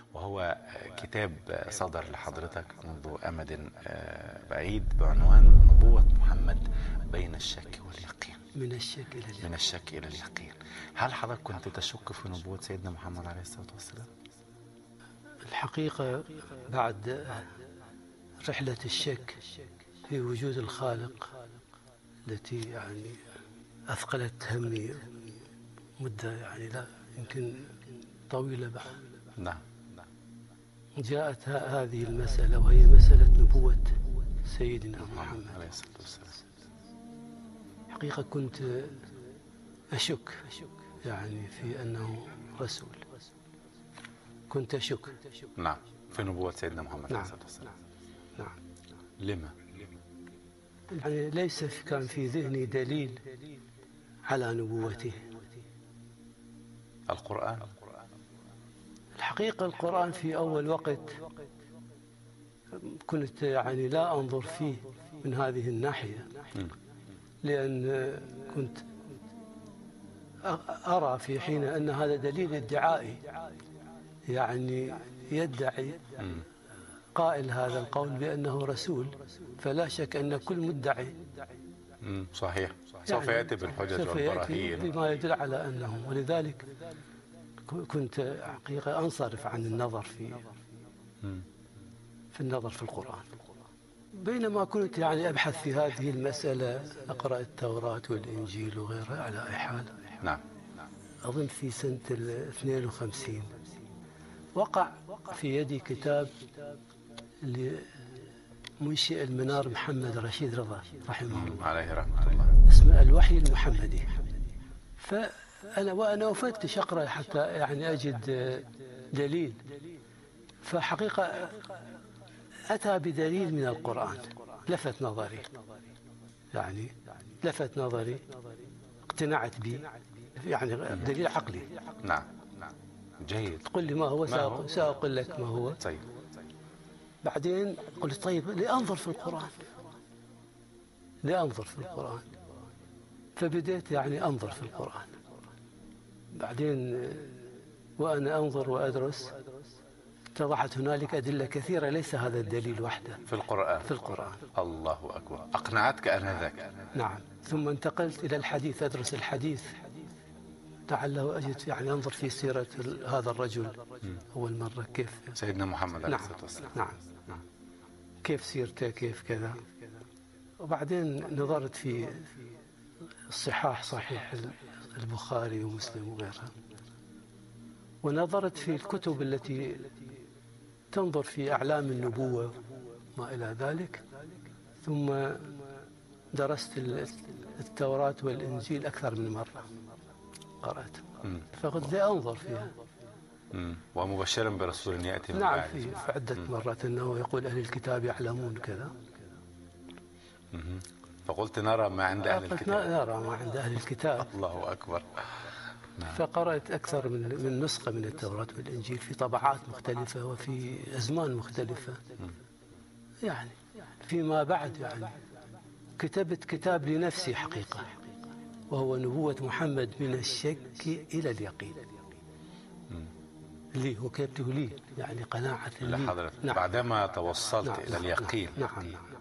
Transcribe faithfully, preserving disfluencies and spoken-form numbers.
وهو كتاب صدر لحضرتك منذ أمد بعيد بعنوان نبوة محمد بين الشك واليقين. من الشك إلى اليقين. من الشك إلى اليقين. هل حضرتك كنت تشك في نبوة سيدنا محمد عليه الصلاة والسلام؟ الحقيقة بعد رحلة الشك في وجود الخالق التي يعني أثقلت همي مدة يعني لا يمكن طويلة بعد. نعم. جاءت هذه المسألة وهي مسألة نبوة سيدنا محمد عليه الصلاة والسلام. حقيقة كنت أشك يعني في أنه رسول، كنت أشك. نعم، في نبوة سيدنا محمد نعم. عليه الصلاة والسلام. نعم. لما؟ يعني ليس كان في ذهني دليل على نبوته. القرآن؟ الحقيقة القرآن في أول وقت كنت يعني لا أنظر فيه من هذه الناحية، لأن كنت أرى في حين أن هذا دليل ادعائي، يعني يدعي قائل هذا القول بأنه رسول، فلا شك أن كل مدعي صحيح سوف يعني يأتي بالحجج سوف والبراهين يأتي بما يدل على أنه، ولذلك كنت حقيقة أنصرف عن النظر في في النظر في القرآن. بينما كنت يعني أبحث في هذه المسألة، أقرأ التوراة والإنجيل وغيرها على أي حال. نعم. أظن في سنة الاثنين وخمسين وقع في يدي كتاب لمنشئ المنار محمد رشيد رضا رحمه الله عليه رحمة الله، اسمه الوحي المحمدي. فأنا وأنا أفتش أقرأ حتى يعني أجد دليل، فحقيقة أتى بدليل من القرآن لفت نظري، يعني لفت نظري اقتنعت به، يعني دليل عقلي. نعم نعم جيد. تقول لي ما هو؟ سأقول لك ما هو. طيب. بعدين قلت طيب لأنظر في القرآن، لأنظر في القرآن، فبديت يعني أنظر في القرآن. بعدين وأنا أنظر وأدرس اتضحت هنالك أدلة كثيرة، ليس هذا الدليل وحده في القرآن. في القرآن. الله أكبر. أقنعتك آنذاك؟ نعم. ثم انتقلت إلى الحديث، أدرس الحديث لعله أجد يعني أنظر في سيرة هذا الرجل أول مرة، كيف سيدنا محمد عليه نعم. الصلاة والسلام. نعم. نعم كيف سيرته، كيف كذا. وبعدين نظرت في الصحاح، صحيح البخاري ومسلم وغيرها، ونظرت في الكتب التي تنظر في أعلام النبوة ما إلى ذلك، ثم درست التوراة والإنجيل أكثر من مرة قرأت، فقلت لي أنظر فيها. مم. ومبشرا برسول يأتي من نعم بعد. في عدة مرات أنه يقول أهل الكتاب يعلمون كذا. مم. فقلت نرى ما عند أهل الكتاب. نرى ما عند أهل الكتاب. الله أكبر. نعم. فقرأت أكثر من من نسخة من التوراة والإنجيل في طبعات مختلفة وفي أزمان مختلفة. يعني فيما بعد يعني كتبت كتاب لنفسي حقيقة، وهو نبوة محمد من الشك إلى اليقين. لي هو كتبته لي، يعني قناعة لي. لحضرتك. نعم. بعدما توصلت نعم. إلى اليقين. نعم. نعم.